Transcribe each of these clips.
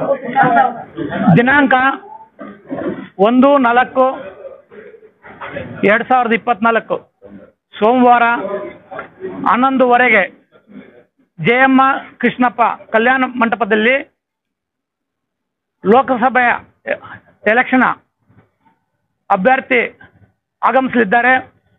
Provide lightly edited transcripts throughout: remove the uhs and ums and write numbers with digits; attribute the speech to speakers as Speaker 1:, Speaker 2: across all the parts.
Speaker 1: ದಿನಾಂಕ 1/4/2024 ಸೋಮವಾರ 11:00 ಜಯಮ್ಮ ಕೃಷ್ಣಪ್ಪ ಕಲ್ಯಾಣ ಮಂಟಪದಲ್ಲಿ ಲೋಕಸಭೆಯ ಎಲೆಕ್ಷನ್ ಅಭ್ಯರ್ಥಿ ಆಗಮಿಸಲಿದ್ದಾರೆ.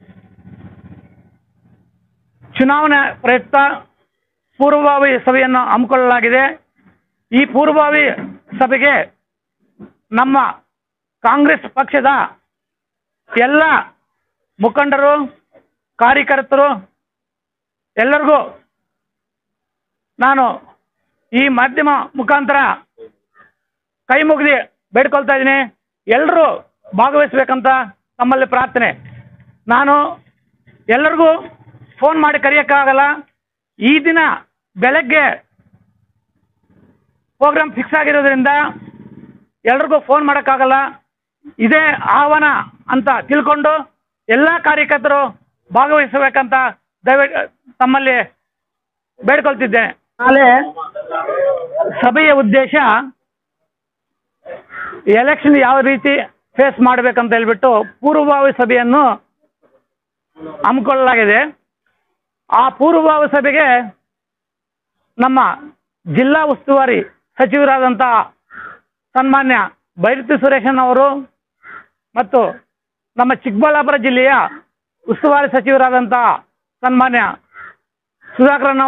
Speaker 1: ಚುನಾವಣೆ ಪ್ರಯುಕ್ತ ಪೂರ್ವಭಾವಿ ಸಭೆಯನ್ನು ಹಮ್ಮಿಕೊಳ್ಳಲಾಗಿದೆ. ಈ ಪೂರ್ವಭಾವಿ ಸಭೆಗೆ ನಮ್ಮ ಕಾಂಗ್ರೆಸ್ ಪಕ್ಷದ ಎಲ್ಲ ಮುಖಂಡರು, ಕಾರ್ಯಕರ್ತರು ಎಲ್ಲರಿಗೂ ನಾನು ಈ ಮಾಧ್ಯಮ ಮುಖಾಂತರ ಕೈ ಮುಗಿದು ಬೇಡ್ಕೊಳ್ತಾ ಇದ್ದೀನಿ. ಎಲ್ಲರೂ ಭಾಗವಹಿಸಬೇಕಂತ ತಮ್ಮಲ್ಲಿ ಪ್ರಾರ್ಥನೆ. ನಾನು ಎಲ್ಲರಿಗೂ ಫೋನ್ ಮಾಡಿ ಕರೆಯೋಕ್ಕಾಗಲ್ಲ. ಈ ದಿನ ಬೆಳಗ್ಗೆ ಪ್ರೋಗ್ರಾಮ್ ಫಿಕ್ಸ್ ಆಗಿರೋದ್ರಿಂದ ಎಲ್ರಿಗೂ ಫೋನ್ ಮಾಡೋಕ್ಕಾಗಲ್ಲ. ಇದೇ ಆಹ್ವಾನ ಅಂತ ತಿಳ್ಕೊಂಡು ಎಲ್ಲ ಕಾರ್ಯಕರ್ತರು ಭಾಗವಹಿಸಬೇಕಂತ ದಯವಿಟ್ಟು ತಮ್ಮಲ್ಲಿ ಬೇಡ್ಕೊಳ್ತಿದ್ದೇನೆ. ನಾಳೆ ಸಭೆಯ ಉದ್ದೇಶ ಎಲೆಕ್ಷನ್ ಯಾವ ರೀತಿ ಫೇಸ್ ಮಾಡಬೇಕಂತ ಹೇಳ್ಬಿಟ್ಟು ಪೂರ್ವಭಾವಿ ಸಭೆಯನ್ನು ಹಮ್ಮಿಕೊಳ್ಳಲಾಗಿದೆ. ಆ ಪೂರ್ವಭಾವಿ ಸಭೆಗೆ ನಮ್ಮ ಜಿಲ್ಲಾ ಉಸ್ತುವಾರಿ ಸಚಿವರಾದಂಥ ಸನ್ಮಾನ್ಯ ಬೈರತಿ ಸುರೇಶನ್ ಅವರು ಮತ್ತು ನಮ್ಮ ಚಿಕ್ಕಬಳ್ಳಾಪುರ ಜಿಲ್ಲೆಯ ಉಸ್ತುವಾರಿ ಸಚಿವರಾದಂಥ ಸನ್ಮಾನ್ಯ ಸುಧಾಕರನ್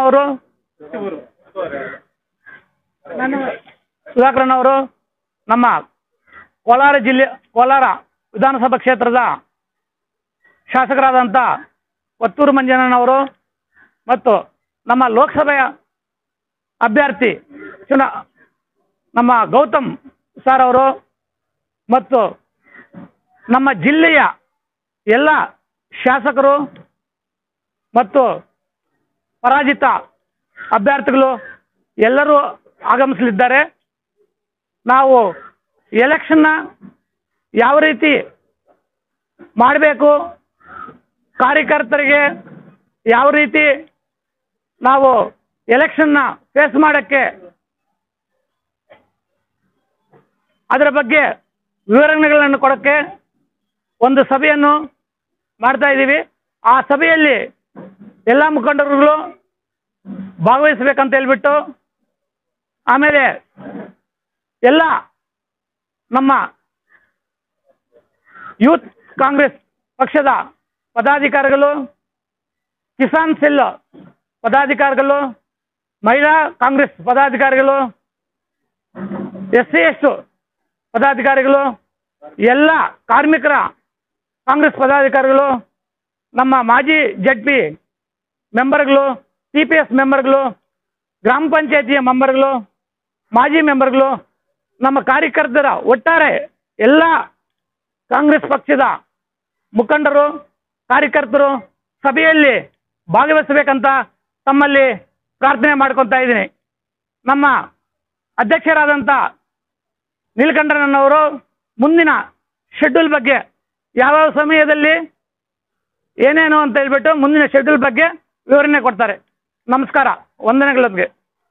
Speaker 1: ಅವರು, ನಮ್ಮ ಕೋಲಾರ ವಿಧಾನಸಭಾ ಕ್ಷೇತ್ರದ ಶಾಸಕರಾದಂಥ ವತ್ತೂರು ಮಂಜಣ್ಣನವರು ಮತ್ತು ನಮ್ಮ ಲೋಕಸಭೆಯ ಅಭ್ಯರ್ಥಿ ನಮ್ಮ ಗೌತಮ್ ಸರ್ ಅವರು ಮತ್ತು ನಮ್ಮ ಜಿಲ್ಲೆಯ ಎಲ್ಲ ಶಾಸಕರು ಮತ್ತು ಪರಾಜಿತ ಅಭ್ಯರ್ಥಿಗಳು ಎಲ್ಲರೂ ಆಗಮಿಸಲಿದ್ದಾರೆ. ನಾವು ಎಲೆಕ್ಷನ್ನ ಯಾವ ರೀತಿ ಮಾಡಬೇಕು, ಕಾರ್ಯಕರ್ತರಿಗೆ ಯಾವ ರೀತಿ ನಾವು ಎಲೆಕ್ಷನ್ನ ಫೇಸ್ ಮಾಡೋಕ್ಕೆ ಅದರ ಬಗ್ಗೆ ವಿವರಣೆಗಳನ್ನು ಕೊಡೋಕ್ಕೆ ಒಂದು ಸಭೆಯನ್ನು ಮಾಡ್ತಾ ಇದ್ದೀವಿ. ಆ ಸಭೆಯಲ್ಲಿ ಎಲ್ಲ ಮುಖಂಡರುಗಳು ಭಾಗವಹಿಸಬೇಕಂತ ಹೇಳ್ಬಿಟ್ಟು, ಆಮೇಲೆ ಎಲ್ಲ ನಮ್ಮ ಯೂತ್ ಕಾಂಗ್ರೆಸ್ ಪಕ್ಷದ ಪದಾಧಿಕಾರಿಗಳು, ಕಿಸಾನ್ ಸೆಲ್ ಪದಾಧಿಕಾರಿಗಳು, ಮಹಿಳಾ ಕಾಂಗ್ರೆಸ್ ಪದಾಧಿಕಾರಿಗಳು, SC ST ಪದಾಧಿಕಾರಿಗಳು, ಎಲ್ಲ ಕಾರ್ಮಿಕರ ಕಾಂಗ್ರೆಸ್ ಪದಾಧಿಕಾರಿಗಳು, ನಮ್ಮ ಮಾಜಿ ZP ಮೆಂಬರ್ಗಳು, TPS ಮೆಂಬರ್ಗಳು, ಗ್ರಾಮ ಪಂಚಾಯತಿಯ ಮೆಂಬರ್ಗಳು, ಮಾಜಿ ಮೆಂಬರ್ಗಳು, ನಮ್ಮ ಕಾರ್ಯಕರ್ತರ ಒಟ್ಟಾರೆ ಎಲ್ಲ ಕಾಂಗ್ರೆಸ್ ಪಕ್ಷದ ಮುಖಂಡರು, ಕಾರ್ಯಕರ್ತರು ಸಭೆಯಲ್ಲಿ ಭಾಗವಹಿಸಬೇಕಂತ ತಮ್ಮಲ್ಲಿ ಪ್ರಾರ್ಥನೆ ಮಾಡ್ಕೊತಾ ಇದ್ದೀನಿ. ನಮ್ಮ ಅಧ್ಯಕ್ಷರಾದಂಥ ನೀಲಕಂಠನವರು ಮುಂದಿನ ಶೆಡ್ಯೂಲ್ ಬಗ್ಗೆ ಯಾವ್ಯಾವ ಸಮಯದಲ್ಲಿ ಏನೇನು ಅಂತ ಹೇಳ್ಬಿಟ್ಟು ಮುಂದಿನ ಶೆಡ್ಯೂಲ್ ಬಗ್ಗೆ ವಿವರಣೆ ಕೊಡ್ತಾರೆ. ನಮಸ್ಕಾರ, ವಂದನೆಗಳೊಂದಿಗೆ.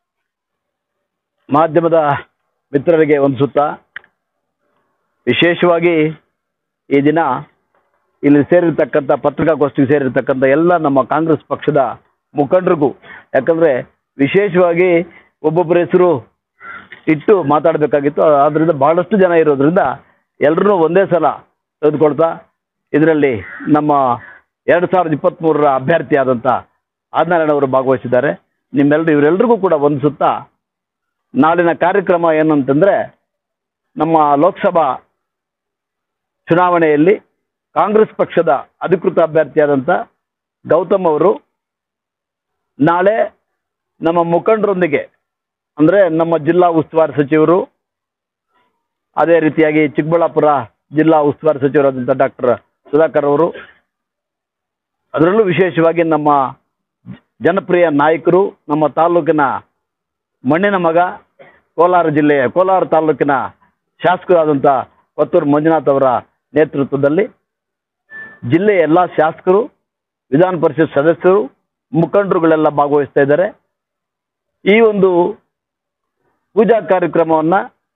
Speaker 2: ಮಾಧ್ಯಮದ ಮಿತ್ರರಿಗೆ ಒಂದು ಸುತ್ತ ವಿಶೇಷವಾಗಿ ಈ ದಿನ ಇಲ್ಲಿ ಸೇರಿರ್ತಕ್ಕಂಥ ಪತ್ರಿಕಾಗೋಷ್ಠಿಗೆ ಸೇರಿರ್ತಕ್ಕಂಥ ಎಲ್ಲ ನಮ್ಮ ಕಾಂಗ್ರೆಸ್ ಪಕ್ಷದ ಮುಖಂಡರಿಗೂ, ಯಾಕಂದರೆ ವಿಶೇಷವಾಗಿ ಒಬ್ಬೊಬ್ಬರ ಹೆಸರು ಇಟ್ಟು ಮಾತಾಡಬೇಕಾಗಿತ್ತು. ಆದ್ದರಿಂದ ಭಾಳಷ್ಟು ಜನ ಇರೋದ್ರಿಂದ ಎಲ್ಲರೂ ಒಂದೇ ಸಲ ತೆಗೆದುಕೊಳ್ತಾ ಇದರಲ್ಲಿ ನಮ್ಮ 2023ರ ಅಭ್ಯರ್ಥಿ ಆದಂಥ ಆದಿನಾರಾಯಣ ಅವರು ಭಾಗವಹಿಸಿದ್ದಾರೆ. ಇವರೆಲ್ಲರಿಗೂ ಕೂಡ ಒಂದು ಸುತ್ತ ನಾಳಿನ ಕಾರ್ಯಕ್ರಮ ಏನಂತಂದರೆ, ನಮ್ಮ ಲೋಕಸಭಾ ಚುನಾವಣೆಯಲ್ಲಿ ಕಾಂಗ್ರೆಸ್ ಪಕ್ಷದ ಅಧಿಕೃತ ಅಭ್ಯರ್ಥಿಯಾದಂಥ ಗೌತಮ್ ಅವರು ನಾಳೆ ನಮ್ಮ ಮುಖಂಡರೊಂದಿಗೆ, ಅಂದರೆ ನಮ್ಮ ಜಿಲ್ಲಾ ಉಸ್ತುವಾರಿ ಸಚಿವರು, ಅದೇ ರೀತಿಯಾಗಿ ಚಿಕ್ಕಬಳ್ಳಾಪುರ ಜಿಲ್ಲಾ ಉಸ್ತುವಾರಿ ಸಚಿವರಾದಂಥ ಡಾಕ್ಟರ್ ಸುಧಾಕರ್ ಅವರು, ಅದರಲ್ಲೂ ವಿಶೇಷವಾಗಿ ನಮ್ಮ ಜನಪ್ರಿಯ ನಾಯಕರು, ನಮ್ಮ ತಾಲೂಕಿನ ಮಣ್ಣಿನ ಮಗ, ಕೋಲಾರ ತಾಲೂಕಿನ ಶಾಸಕರಾದಂಥ ವತ್ತೂರು ಮಂಜುನಾಥ್ ಅವರ ನೇತೃತ್ವದಲ್ಲಿ ಜಿಲ್ಲೆಯ ಎಲ್ಲ ಶಾಸಕರು, ವಿಧಾನ ಪರಿಷತ್ ಸದಸ್ಯರು, ಮುಖಂಡರುಗಳೆಲ್ಲ ಭಾಗವಹಿಸ್ತಾ ಇದ್ದಾರೆ. ಈ ಒಂದು ಪೂಜಾ ಕಾರ್ಯಕ್ರಮವನ್ನು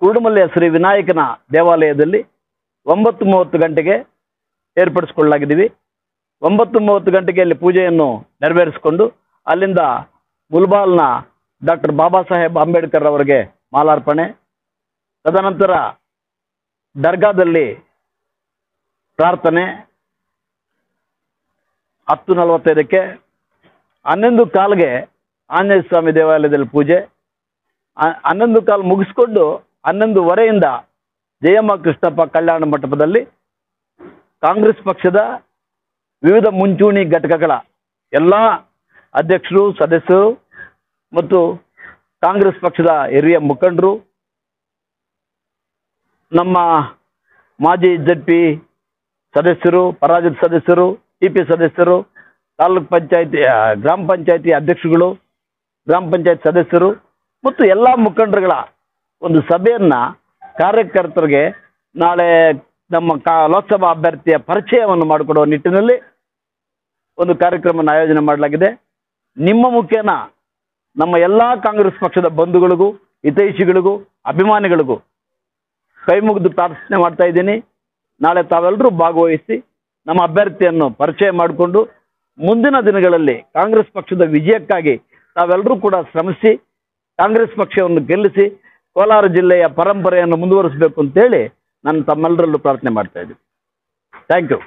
Speaker 2: ಕುರುಡುಮಲೆಯ ಶ್ರೀ ವಿನಾಯಕನ ದೇವಾಲಯದಲ್ಲಿ 9:30 ಗಂಟೆಗೆ ಏರ್ಪಡಿಸಿಕೊಳ್ಳಲಾಗಿದ್ದೀವಿ. 9:30 ಗಂಟೆಗೆ ಅಲ್ಲಿ ಪೂಜೆಯನ್ನು ನೆರವೇರಿಸಿಕೊಂಡು ಅಲ್ಲಿಂದ ಮುಲ್ಬಾಲ್ನ ಡಾಕ್ಟರ್ ಬಾಬಾ ಸಾಹೇಬ್ ಅಂಬೇಡ್ಕರ್ ಅವರಿಗೆ ಮಾಲಾರ್ಪಣೆ, ತದನಂತರ ದರ್ಗಾದಲ್ಲಿ ಪ್ರಾರ್ಥನೆ 10:45ಕ್ಕೆ, 11:15ಗೆ ಆಂಜನೇಯ ಸ್ವಾಮಿ ದೇವಾಲಯದಲ್ಲಿ ಪೂಜೆ, 11:15 ಮುಗಿಸ್ಕೊಂಡು 11:15ರಿಂದ ಜಯಮ್ಮ ಕೃಷ್ಣಪ್ಪ ಕಲ್ಯಾಣ ಮಂಟಪದಲ್ಲಿ ಕಾಂಗ್ರೆಸ್ ಪಕ್ಷದ ವಿವಿಧ ಮುಂಚೂಣಿ ಘಟಕಗಳ ಎಲ್ಲ ಅಧ್ಯಕ್ಷರು, ಸದಸ್ಯರು ಮತ್ತು ಕಾಂಗ್ರೆಸ್ ಪಕ್ಷದ ಹಿರಿಯ ಮುಖಂಡರು, ನಮ್ಮ ಮಾಜಿ ZP ಸದಸ್ಯರು, ಪರಾಜಿತ ಸದಸ್ಯರು, TP ಸದಸ್ಯರು, ತಾಲೂಕ್ ಪಂಚಾಯತಿ, ಗ್ರಾಮ ಪಂಚಾಯತಿ ಅಧ್ಯಕ್ಷರುಗಳು, ಗ್ರಾಮ ಪಂಚಾಯತ್ ಸದಸ್ಯರು ಮತ್ತು ಎಲ್ಲ ಮುಖಂಡರುಗಳ ಒಂದು ಸಭೆಯನ್ನ ಕಾರ್ಯಕರ್ತರಿಗೆ ನಾಳೆ ನಮ್ಮ ಲೋಕಸಭಾ ಅಭ್ಯರ್ಥಿಯ ಪರಿಚಯವನ್ನು ಮಾಡಿಕೊಡುವ ನಿಟ್ಟಿನಲ್ಲಿ ಒಂದು ಕಾರ್ಯಕ್ರಮವನ್ನು ಆಯೋಜನೆ ಮಾಡಲಾಗಿದೆ. ನಿಮ್ಮ ಮುಖೇನ ನಮ್ಮ ಎಲ್ಲ ಕಾಂಗ್ರೆಸ್ ಪಕ್ಷದ ಬಂಧುಗಳಿಗೂ, ಹಿತೈಷಿಗಳಿಗೂ, ಅಭಿಮಾನಿಗಳಿಗೂ ಕೈ ಮುಗಿದು ಪ್ರಾರ್ಥನೆ ಮಾಡ್ತಾ ಇದ್ದೀನಿ. ನಾಳೆ ತಾವೆಲ್ಲರೂ ಭಾಗವಹಿಸಿ ನಮ್ಮ ಅಭ್ಯರ್ಥಿಯನ್ನು ಪರಿಚಯ ಮಾಡಿಕೊಂಡು ಮುಂದಿನ ದಿನಗಳಲ್ಲಿ ಕಾಂಗ್ರೆಸ್ ಪಕ್ಷದ ವಿಜಯಕ್ಕಾಗಿ ತಾವೆಲ್ಲರೂ ಕೂಡ ಶ್ರಮಿಸಿ ಕಾಂಗ್ರೆಸ್ ಪಕ್ಷವನ್ನು ಗೆಲ್ಲಿಸಿ ಕೋಲಾರ ಜಿಲ್ಲೆಯ ಪರಂಪರೆಯನ್ನು ಮುಂದುವರಿಸಬೇಕು ಅಂತೇಳಿ ನಾನು ತಮ್ಮೆಲ್ಲರಲ್ಲೂ ಪ್ರಾರ್ಥನೆ ಮಾಡ್ತಾ ಇದ್ದೀನಿ. Thank you.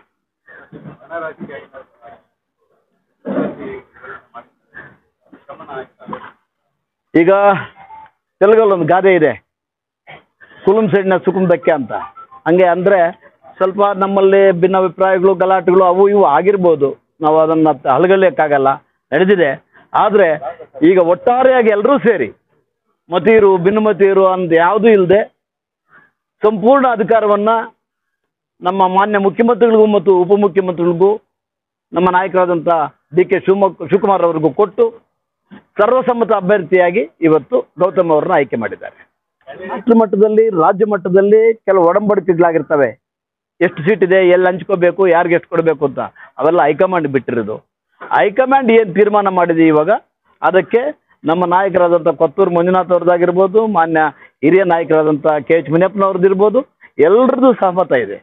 Speaker 2: ಈಗ ತೆಲುಗಲ್ಲಿ ಒಂದು ಗಾದೆ ಇದೆ, ಕುಲುಂ ಸೈಡ್ನ ಸುಕುಂ ದಕ್ಕೆ ಅಂತ. ಹಂಗೆ ಅಂದರೆ ಸ್ವಲ್ಪ ನಮ್ಮಲ್ಲಿ ಭಿನ್ನಾಭಿಪ್ರಾಯಗಳು, ಗಲಾಟೆಗಳು ಅವು ಇವು ಆಗಿರ್ಬೋದು, ನಾವು ಅದನ್ನು ಹಲಗಲಿಯಕ್ಕಾಗಲ್ಲ, ನಡೆದಿದೆ. ಆದರೆ ಈಗ ಒಟ್ಟಾರೆಯಾಗಿ ಎಲ್ಲರೂ ಸೇರಿ ಮತೀರು ಭಿನ್ನಮತೀರು ಅಂತ ಯಾವುದೂ ಇಲ್ಲದೆ ಸಂಪೂರ್ಣ ಅಧಿಕಾರವನ್ನು ನಮ್ಮ ಮಾನ್ಯ ಮುಖ್ಯಮಂತ್ರಿಗಳಿಗೂ ಮತ್ತು ಉಪಮುಖ್ಯಮಂತ್ರಿಗಳಿಗೂ ನಮ್ಮ ನಾಯಕರಾದಂಥ DK ಶಿವಕುಮಾರ್ ಅವರಿಗೂ ಕೊಟ್ಟು ಸರ್ವಸಮ್ಮತ ಅಭ್ಯರ್ಥಿಯಾಗಿ ಇವತ್ತು ಗೌತಮ್ ಅವರನ್ನ ಆಯ್ಕೆ ಮಾಡಿದ್ದಾರೆ. ರಾಷ್ಟ್ರ ಮಟ್ಟದಲ್ಲಿ, ರಾಜ್ಯ ಮಟ್ಟದಲ್ಲಿ ಕೆಲವು ಒಡಂಬಡಿಕೆಗಳಾಗಿರ್ತವೆ. ಎಷ್ಟು ಸೀಟ್ ಇದೆ, ಎಲ್ಲಿ ಹಂಚ್ಕೋಬೇಕು, ಯಾರಿಗೆ ಎಷ್ಟು ಕೊಡಬೇಕು ಅಂತ, ಅವೆಲ್ಲ ಹೈಕಮಾಂಡ್ ಬಿಟ್ಟಿರೋದು. ಹೈಕಮಾಂಡ್ ಏನು ತೀರ್ಮಾನ ಮಾಡಿದೆ ಇವಾಗ, ಅದಕ್ಕೆ ನಮ್ಮ ನಾಯಕರಾದಂಥ ಕೊತ್ತೂರು ಮಂಜುನಾಥ್ ಅವ್ರದ್ದಾಗಿರ್ಬೋದು, ಮಾನ್ಯ ಹಿರಿಯ ನಾಯಕರಾದಂಥ KH ಮುನಿಯಪ್ಪನವ್ರದ್ದಿರ್ಬೋದು, ಎಲ್ಲರದ್ದು ಸಹಮತ ಇದೆ.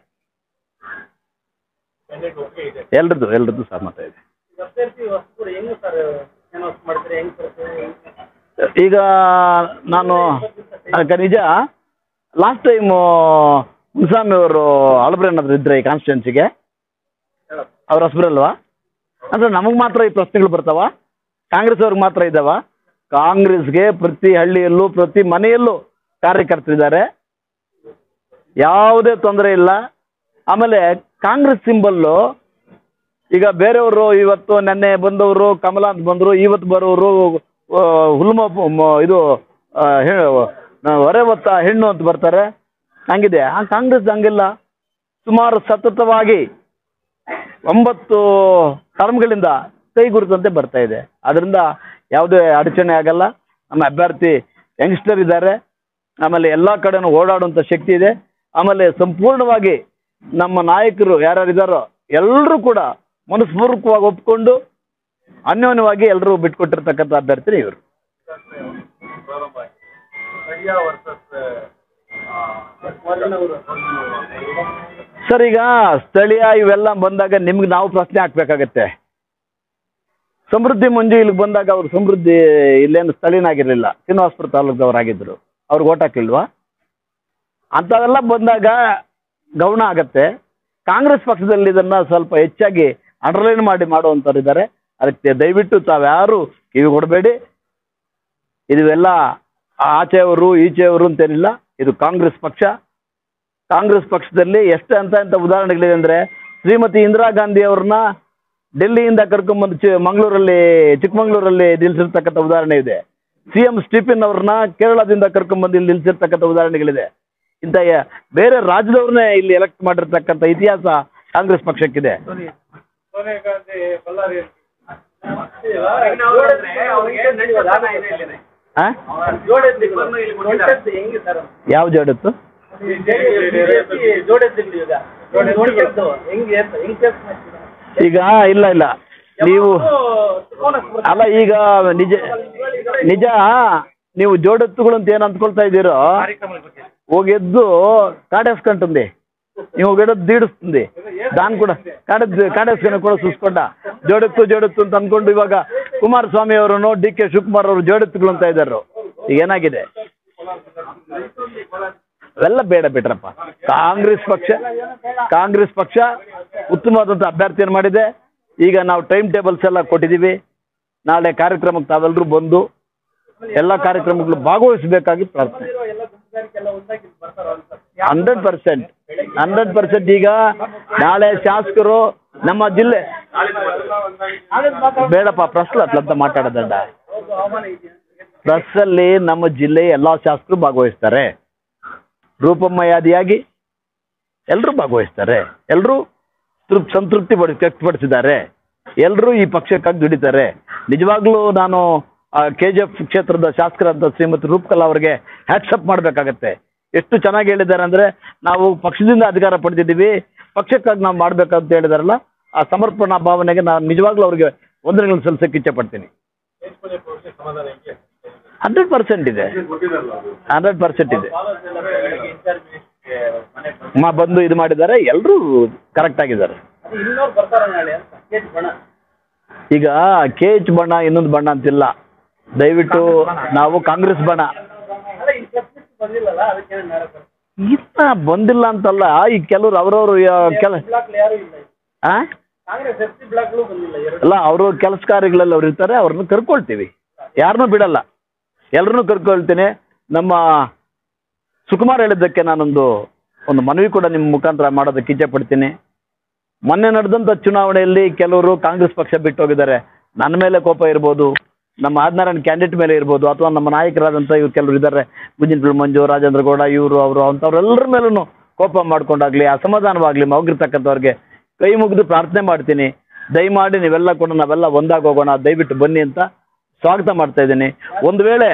Speaker 2: ಎಲ್ರದ್ದು ಸಹಮತ ಇದೆ. ಈಗ ನಾನು ನಿಜ ಲಾಸ್ಟ್ ಟೈಮ್ ಮುನ್ಸ್ವಾಮಿ ಅವರು ಅಳಬ್ರೇನಾದ್ರು ಇದ್ರೆ ಈ ಕಾನ್ಸ್ಟಿಟ್ಯೂನ್ಸಿಗೆ, ಅವ್ರ ಹೊಸಬ್ರಲ್ವಾ? ಅಂದ್ರೆ ನಮಗೆ ಮಾತ್ರ ಈ ಪ್ರಶ್ನೆಗಳು ಬರ್ತಾವ? ಕಾಂಗ್ರೆಸ್ ಅವ್ರಿಗೆ ಮಾತ್ರ ಇದ್ದಾವ? ಕಾಂಗ್ರೆಸ್ಗೆ ಪ್ರತಿ ಹಳ್ಳಿಯಲ್ಲೂ ಪ್ರತಿ ಮನೆಯಲ್ಲೂ ಕಾರ್ಯಕರ್ತರಿದ್ದಾರೆ, ಯಾವುದೇ ತೊಂದರೆ ಇಲ್ಲ. ಆಮೇಲೆ ಕಾಂಗ್ರೆಸ್ ಸಿಂಬಲ್ಲು ಈಗ ಬೇರೆಯವರು ಇವತ್ತು ನೆನ್ನೆ ಬಂದವರು ಕಮಲ ಅಂತ ಬಂದರು, ಇವತ್ತು ಬರೋರು ಇದು ಹೊರೆ ಹೊತ್ತ ಹೆಣ್ಣು ಅಂತ ಬರ್ತಾರೆ. ಹಂಗಿದೆ. ಆ ಕಾಂಗ್ರೆಸ್ ಹಂಗಿಲ್ಲ. ಸುಮಾರು ಸತತವಾಗಿ 9 ಟರ್ಮ್ಗಳಿಂದ ಕೈಗುರುತಂತೆ ಬರ್ತಾ ಇದೆ. ಅದರಿಂದ ಯಾವುದೇ ಅಡಚಣೆ ಆಗಲ್ಲ. ನಮ್ಮ ಅಭ್ಯರ್ಥಿ ಯಂಗ್ಸ್ಟರ್ ಇದ್ದಾರೆ, ಆಮೇಲೆ ಎಲ್ಲ ಕಡೆನೂ ಓಡಾಡುವಂಥ ಶಕ್ತಿ ಇದೆ. ಆಮೇಲೆ ಸಂಪೂರ್ಣವಾಗಿ ನಮ್ಮ ನಾಯಕರು ಯಾರ್ಯಾರಿದ್ದಾರೋ ಎಲ್ಲರೂ ಕೂಡ ಮನಸ್ಪೂರ್ವಕವಾಗಿ ಒಪ್ಕೊಂಡು ಅನ್ಯೋನ್ಯವಾಗಿ ಎಲ್ಲರೂ ಬಿಟ್ಕೊಟ್ಟಿರ್ತಕ್ಕಂಥ ಅಭ್ಯರ್ಥಿ ಇವರು. ಸರ್, ಈಗ ಸ್ಥಳೀಯ ಇವೆಲ್ಲ ಬಂದಾಗ ನಿಮ್ಗೆ ನಾವು ಪ್ರಶ್ನೆ ಹಾಕ್ಬೇಕಾಗತ್ತೆ. ಸಮೃದ್ಧಿ ಮಂಜು ಇಲ್ಲಿಗೆ ಬಂದಾಗ ಅವ್ರು ಸಮೃದ್ಧಿ ಇಲ್ಲೇನು ಸ್ಥಳೀಯನಾಗಿರಲಿಲ್ಲ, ಶ್ರೀನಿವಾಸಪುರ ತಾಲೂಕದವರಾಗಿದ್ದರು, ಅವ್ರಿಗೆ ಓಟ್ ಹಾಕಿಲ್ವಾ? ಅಂಥವೆಲ್ಲ ಬಂದಾಗ ಗೌಣ ಆಗತ್ತೆ. ಕಾಂಗ್ರೆಸ್ ಪಕ್ಷದಲ್ಲಿ ಇದನ್ನು ಸ್ವಲ್ಪ ಹೆಚ್ಚಾಗಿ ಅಂಡರ್ಲೈನ್ ಮಾಡುವಂಥವ್ರು ಇದ್ದಾರೆ. ಅದಕ್ಕೆ ದಯವಿಟ್ಟು ತಾವ್ಯಾರು ಕಿವಿ ಕೊಡಬೇಡಿ. ಇವೆಲ್ಲ ಆಚೆಯವರು ಈಚೆಯವರು ಅಂತೇನಿಲ್ಲ, ಇದು ಕಾಂಗ್ರೆಸ್ ಪಕ್ಷ. ಕಾಂಗ್ರೆಸ್ ಪಕ್ಷದಲ್ಲಿ ಎಷ್ಟು ಅಂತ ಉದಾಹರಣೆಗಳಿದೆ ಅಂದರೆ, ಶ್ರೀಮತಿ ಇಂದಿರಾ ಗಾಂಧಿ ಅವ್ರನ್ನ ಡೆಲ್ಲಿಯಿಂದ ಕರ್ಕೊಂಡ್ಬಂದು ಚಿಕ್ಕಮಂಗ್ಳೂರಲ್ಲಿ ನಿಲ್ಲಿಸಿರ್ತಕ್ಕಂಥ ಉದಾಹರಣೆ ಇದೆ. CM ಸ್ಟೀಫನ್ ಅವ್ರನ್ನ ಕೇರಳದಿಂದ ಕರ್ಕೊಂಡ್ಬಂದು ಇಲ್ಲಿ ನಿಲ್ಲಿಸಿರ್ತಕ್ಕಂಥ ಉದಾಹರಣೆಗಳಿದೆ. ಇಂಥ ಬೇರೆ ರಾಜ್ಯದವ್ರನ್ನೇ ಇಲ್ಲಿ ಎಲೆಕ್ಟ್ ಮಾಡಿರ್ತಕ್ಕಂಥ ಇತಿಹಾಸ ಕಾಂಗ್ರೆಸ್ ಪಕ್ಷಕ್ಕಿದೆ. ಯಾವ ಜೋಡತ್ತು? ಈಗ ಇಲ್ಲ ನೀವು ಅಲ್ಲ, ಈಗ ನಿಜ ನೀವು ಜೋಡೆತ್ತುಗಳು ಅಂತ ಏನು ಅಂದ್ಕೊಳ್ತಾ ಇದ್ದೀರೋ, ಹೋಗೆದ್ದು కాడేసుకుంటుంది ఇంకొకటి దీడుస్తుంది దాన్ని కూడా కాడేసుకుని కూడా చూసుಕೊಂಡ ಜೋಡೆತ್ತು ಅಂತ ಅಂದ್ಕೊಂಡು ಇವಾಗ ಕುಮಾರಸ್ವಾಮಿ ಅವರನ್ನು DK ಶಿವಕುಮಾರ್ ಅವರು ಜೋಡೆತ್ತುಗಳು ಅಂತ ಇದ್ದಾರೆ. ಈಗ ಏನಾಗಿದೆ ಅವೆಲ್ಲ ಬೇಡ ಬಿಟ್ರಪ್ಪ. ಕಾಂಗ್ರೆಸ್ ಪಕ್ಷ ಉತ್ತಮವಾದಂಥ ಅಭ್ಯರ್ಥಿಯನ್ನು ಮಾಡಿದೆ. ಈಗ ನಾವು ಟೈಮ್ ಟೇಬಲ್ಸ್ ಎಲ್ಲ ಕೊಟ್ಟಿದ್ದೀವಿ. ನಾಳೆ ಕಾರ್ಯಕ್ರಮಕ್ಕೆ ತಾವೆಲ್ಲರೂ ಬಂದು ಎಲ್ಲ ಕಾರ್ಯಕ್ರಮಗಳು ಭಾಗವಹಿಸಬೇಕಾಗಿ ಪ್ರಾರ್ಥನೆ. 100% ಈಗ ನಾಳೆ ಶಾಸಕರು ನಮ್ಮ ಜಿಲ್ಲೆ ಬೇಡಪ್ಪ ಪ್ರೆಸ್ ಅಂತ ಮಾತಾಡೋದಂಡ. ಪ್ರೆಸ್ಸಲ್ಲಿ ನಮ್ಮ ಜಿಲ್ಲೆ ಎಲ್ಲ ಶಾಸಕರು ಭಾಗವಹಿಸ್ತಾರೆ. ರೂಪಮ್ಮ ಯಾದಿಯಾಗಿ ಎಲ್ಲರೂ ಭಾಗವಹಿಸ್ತಾರೆ. ಎಲ್ಲರೂ ಸಂತೃಪ್ತಿ ವ್ಯಕ್ತಪಡಿಸಿದ್ದಾರೆ. ಎಲ್ಲರೂ ಈ ಪಕ್ಷಕ್ಕಾಗಿ ದುಡಿತಾರೆ. ನಿಜವಾಗ್ಲೂ ನಾನು KGF ಕ್ಷೇತ್ರದ ಶಾಸಕರಾದ ಶ್ರೀಮತಿ ರೂಪಕಲಾ ಅವರಿಗೆ ಹ್ಯಾಟ್ಸಪ್ ಮಾಡಬೇಕಾಗತ್ತೆ. ಎಷ್ಟು ಚೆನ್ನಾಗಿ ಹೇಳಿದ್ದಾರೆ ಅಂದರೆ, ನಾವು ಪಕ್ಷದಿಂದ ಅಧಿಕಾರ ಪಡೆದಿದ್ದೀವಿ, ಪಕ್ಷಕ್ಕಾಗಿ ನಾವು ಮಾಡಬೇಕಂತ ಹೇಳಿದಾರಲ್ಲ, ಆ ಸಮರ್ಪಣಾ ಭಾವನೆಗೆ ನಾನು ನಿಜವಾಗ್ಲೂ ಅವ್ರಿಗೆ ವಂದನೆಗಳನ್ನು ಸಲ್ಲಿಸಕ್ಕೆ ಇಚ್ಛೆ ಪಡ್ತೀನಿ. 100% ಇದೆ. 100% ಇದೆ. ಬಂದು ಇದು ಮಾಡಿದ್ದಾರೆ. ಎಲ್ಲರೂ ಕರೆಕ್ಟ್ ಆಗಿದ್ದಾರೆ. ಈಗ KH ಬಣ್ಣ ಇನ್ನೊಂದು ಬಣ್ಣ ಅಂತಿಲ್ಲ. ದಯವಿಟ್ಟು ನಾವು ಕಾಂಗ್ರೆಸ್ ಬಣ್ಣ ಇನ್ನ ಬಂದಿಲ್ಲ ಅಂತಲ್ಲ. ಈ ಕೆಲವರು ಅವ್ರವ್ರು ಅಲ್ಲ, ಅವರು ಕೆಲಸ ಕಾರ್ಯಗಳಲ್ಲಿ ಅವ್ರು ಇರ್ತಾರೆ. ಅವ್ರನ್ನ ಕರ್ಕೊಳ್ತೀವಿ, ಯಾರನ್ನೂ ಬಿಡಲ್ಲ, ಎಲ್ಲರನ್ನೂ ಕರ್ಕೊಳ್ತೀನಿ. ನಮ್ಮ ಸುಕುಮಾರ್ ಹೇಳಿದ್ದಕ್ಕೆ ನಾನೊಂದು ಮನವಿ ಕೂಡ ನಿಮ್ಮ ಮುಖಾಂತರ ಮಾಡೋದಕ್ಕೆ ಇಚ್ಛೆ ಪಡ್ತೀನಿ. ಮೊನ್ನೆ ನಡೆದಂಥ ಚುನಾವಣೆಯಲ್ಲಿ ಕೆಲವರು ಕಾಂಗ್ರೆಸ್ ಪಕ್ಷ ಬಿಟ್ಟು ಹೋಗಿದ್ದಾರೆ. ನನ್ನ ಮೇಲೆ ಕೋಪ ಇರ್ಬೋದು, ನಮ್ಮ ಆದಿನಾರಾಯಣ ಕ್ಯಾಂಡಿಡೇಟ್ ಮೇಲೆ ಇರ್ಬೋದು, ಅಥವಾ ನಮ್ಮ ನಾಯಕರಾದಂಥ ಇವ್ರು ಕೆಲವರು ಇದ್ದಾರೆ, ಗುಂಜಿನಪಳ್ಳಿ ಮಂಜು, ರಾಜೇಂದ್ರ ಗೌಡ, ಇವರು ಅವರು ಅಂಥವ್ರೆಲ್ಲರ ಮೇಲೂ ಕೋಪ ಮಾಡ್ಕೊಂಡಾಗಲಿ, ಅಸಮಾಧಾನವಾಗಲಿ ಹೋಗಿರ್ತಕ್ಕಂಥವ್ರಿಗೆ ಕೈ ಮುಗಿದು ಪ್ರಾರ್ಥನೆ ಮಾಡ್ತೀನಿ. ದಯಮಾಡಿ ನೀವೆಲ್ಲ ಕೂಡ ನಾವೆಲ್ಲ ಒಂದಾಗಿ ಹೋಗೋಣ, ದಯವಿಟ್ಟು ಬನ್ನಿ ಅಂತ ಸ್ವಾಗತ ಮಾಡ್ತಾ ಇದ್ದೀನಿ. ಒಂದು ವೇಳೆ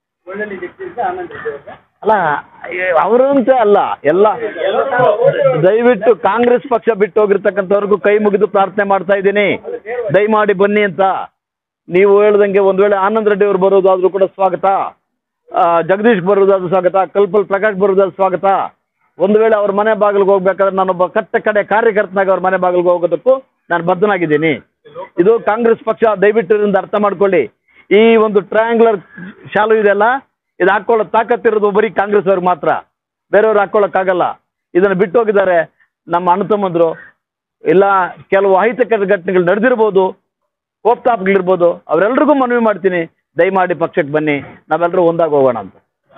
Speaker 2: ಅಲ್ಲ ಅವರು ಅಂತ ಅಲ್ಲ, ಎಲ್ಲ ದಯವಿಟ್ಟು ಕಾಂಗ್ರೆಸ್ ಪಕ್ಷ ಬಿಟ್ಟು ಹೋಗಿರ್ತಕ್ಕಂಥವ್ರಿಗೂ ಕೈ ಮುಗಿದು ಪ್ರಾರ್ಥನೆ ಮಾಡ್ತಾ ಇದ್ದೀನಿ, ದಯಮಾಡಿ ಬನ್ನಿ ಅಂತ. ನೀವು ಹೇಳ್ದಂಗೆ ಒಂದು ವೇಳೆ ಆನಂದ್ ರೆಡ್ಡಿ ಅವರು ಬರೋದಾದ್ರೂ ಕೂಡ ಸ್ವಾಗತ, ಜಗದೀಶ್ ಬರೋದಾದ್ರೂ ಸ್ವಾಗತ, ಕಲ್ಪಲ್ ಪ್ರಕಾಶ್ ಬರೋದಾದ್ರೂ ಸ್ವಾಗತ. ಒಂದು ವೇಳೆ ಅವ್ರ ಮನೆ ಬಾಗಿಲಿಗೆ ಹೋಗ್ಬೇಕಾದ್ರೆ ನಾನೊಬ್ಬ ಕಡೆ ಕಾರ್ಯಕರ್ತನಾಗಿ ಅವ್ರ ಮನೆ ಬಾಗಿಲಿಗೆ ಹೋಗೋದಕ್ಕೂ ನಾನು ಬದ್ಧನಾಗಿದ್ದೀನಿ. ಇದು ಕಾಂಗ್ರೆಸ್ ಪಕ್ಷ, ದಯವಿಟ್ಟು ಇದರಿಂದ ಅರ್ಥ ಮಾಡ್ಕೊಳ್ಳಿ. ಈ ಒಂದು ಟ್ರಯಾಂಗ್ಯುಲರ್ ಶಾಲು ಇದೆಲ್ಲ, ಇದು ಹಾಕೊಳ್ಳೋ ತಾಕತ್ತಿರೋದು ಬರೀ ಕಾಂಗ್ರೆಸ್ ಅವ್ರಿಗೆ ಮಾತ್ರ, ಬೇರೆಯವ್ರು ಹಾಕೊಳ್ಳೋಕ್ಕಾಗಲ್ಲ. ಇದನ್ನು ಬಿಟ್ಟು ಹೋಗಿದ್ದಾರೆ ನಮ್ಮ ಅಣ್ಣ ತಮ್ಮಂದ್ರು. ಇಲ್ಲ ಕೆಲವು ಅಹಿತಕರ ಘಟನೆಗಳು ನಡೆದಿರ್ಬೋದು, ಕೋಪ್ತಾಪಗಳಿರ್ಬೋದು, ಅವರೆಲ್ರಿಗೂ ಮನವಿ ಮಾಡ್ತೀನಿ, ದಯಮಾಡಿ ಪಕ್ಷಕ್ಕೆ ಬನ್ನಿ, ನಾವೆಲ್ಲರೂ ಒಂದಾಗಿ ಹೋಗೋಣ ಅಂತ.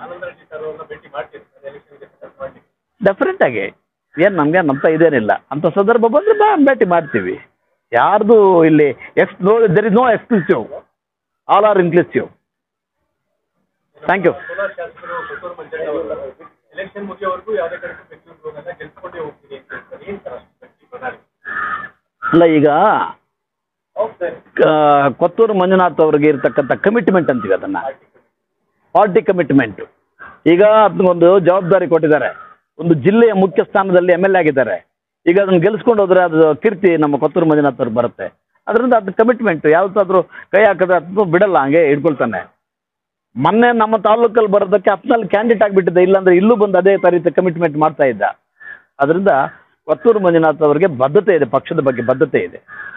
Speaker 2: ಡೆಫಿನೆಟ್ ಆಗಿ ಏನು ನಮಗೆ ನಮ್ತ ಇದೇನಿಲ್ಲ, ಅಂಥ ಸಂದರ್ಭ ಬಂದರೆ ಭೇಟಿ ಮಾಡ್ತೀವಿ. ಯಾರ್ದು ಇಲ್ಲಿ there is no exclusive, all are inclusive. Thank you. ಅಲ್ಲ, ಈಗ ಕೊತ್ತೂರು ಮಂಜುನಾಥ್ ಅವ್ರಿಗೆ ಇರ್ತಕ್ಕಂಥ ಕಮಿಟ್ಮೆಂಟ್ ಅಂತೀವಿ, ಅದನ್ನು ಪಾರ್ಟಿ ಕಮಿಟ್ಮೆಂಟ್. ಈಗ ಅದನ್ನೊಂದು ಜವಾಬ್ದಾರಿ ಕೊಟ್ಟಿದ್ದಾರೆ. ಒಂದು ಜಿಲ್ಲೆಯ ಮುಖ್ಯ ಸ್ಥಾನದಲ್ಲಿ MLA ಆಗಿದ್ದಾರೆ. ಈಗ ಅದನ್ನು ಗೆಲ್ಸ್ಕೊಂಡು ಹೋದ್ರೆ ಅದು ಕೀರ್ತಿ ನಮ್ಮ ಕೊತ್ತೂರು ಮಂಜುನಾಥ್ ಅವ್ರಿಗೆ ಬರುತ್ತೆ. ಅದರಿಂದ ಅದು ಕಮಿಟ್ಮೆಂಟ್ ಯಾವತ್ತಾದ್ರೂ ಕೈ ಹಾಕಿದ್ರೆ ಅದು ಬಿಡಲ್ಲ, ಹಂಗೆ ಹಿಡ್ಕೊಳ್ತಾನೆ. ಮೊನ್ನೆ ನಮ್ಮ ತಾಲೂಕಲ್ಲಿ ಬರೋದಕ್ಕೆ ಅಪ್ನಲ್ಲಿ ಕ್ಯಾಂಡಿಡೇಟ್ ಆಗಿಬಿಟ್ಟಿದ್ದೆ, ಇಲ್ಲಾಂದ್ರೆ ಇಲ್ಲೂ ಬಂದು ಅದೇ ರೀತಿ ಕಮಿಟ್ಮೆಂಟ್ ಮಾಡ್ತಾ ಇದ್ದ. ಅದರಿಂದ ಕೊತ್ತೂರು ಮಂಜುನಾಥ್ ಅವರಿಗೆ ಬದ್ಧತೆ ಇದೆ, ಪಕ್ಷದ ಬಗ್ಗೆ ಬದ್ಧತೆ ಇದೆ.